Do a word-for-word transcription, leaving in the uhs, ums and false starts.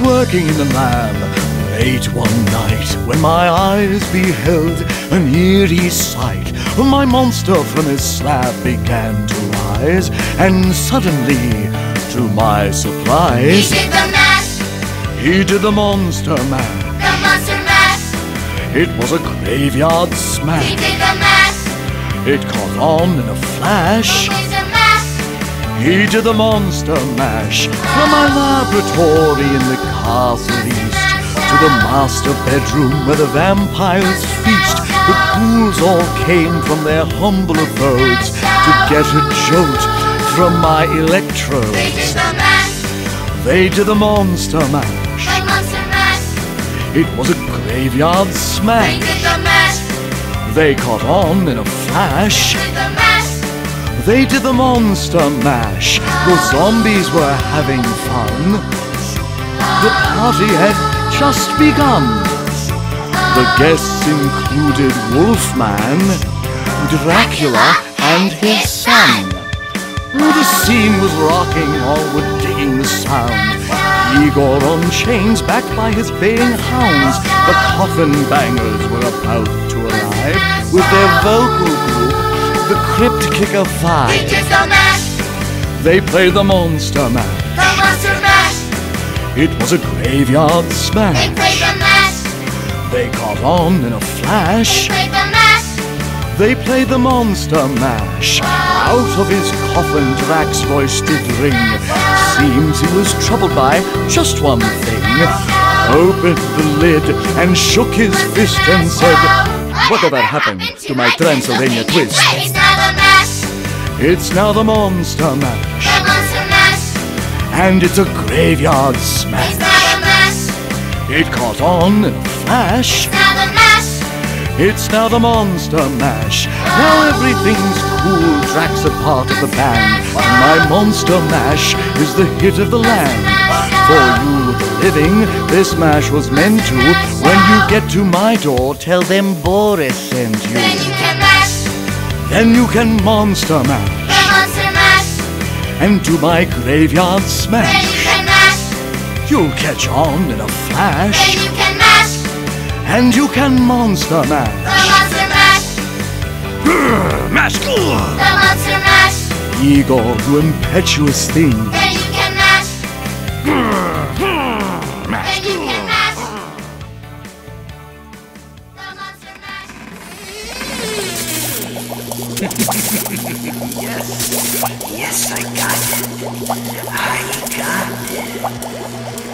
working in the lab late one night when my eyes beheld an eerie sight. My monster from his slab began to rise, and suddenly, to my surprise, He did the mash! he did the monster mash. The monster mash! It was a graveyard smash. He did the mash! It caught on in a flash. Who is the mash? He did the monster mash. From my laboratory in the castle east to the master bedroom where the vampires feast, the ghouls all came from their humble abodes to get a jolt from my They electrodes. did the mash! They did the monster mash. The monster mash! It was a graveyard They smash. did the mash! They caught on in a flash. They did the mash! They did the monster mash. The zombies were having fun. The party had just begun. The guests included Wolfman, Dracula, and his son. The scene was rocking, all were digging the sound. Igor on chains, backed by his baying hounds. The coffin bangers were about to arrive with their vocal group, the Crypt Kicker He Five. did the mash! They played the monster mash. The monster mash! It was a graveyard They smash. played the mash! They caught on in a They flash. played the mash! They played the monster mash. Out of his coffin Drax's voice did ring. Seems he was troubled by just one thing. Opened the lid and shook his fist and said, "Whatever happened to my Transylvania twist?" It's now the mash! It's now the monster mash. The monster mash! And it's a graveyard It's smash. now the mash! It caught on in a flash. It's now the mash! It's now the monster mash. Now everything's cool. Drax a part of the band. My monster mash is the hit of the land. For you, the living, this mash was meant to. When you get to my door, tell them Boris sent you. Then you can mash! Then you can monster The mash monster mash! and do my graveyard Then you smash. can mash! You'll catch on in a Then flash, you can mash! and you can monster mash. The monster mash! Grr, mash. Grr. The monster mash! Igor, you impetuous thing. Then you can mash! Mash. Then you can mash! The monster mash! Yes, I got it. I got it.